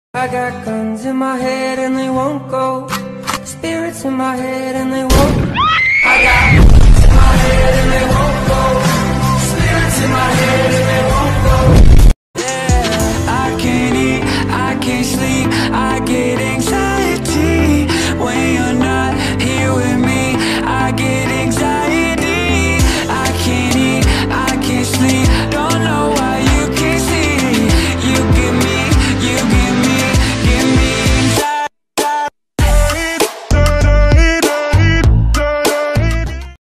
I got guns in my head and they won't go. Spirits in my head and they won't. I got guns in my head and they won't go.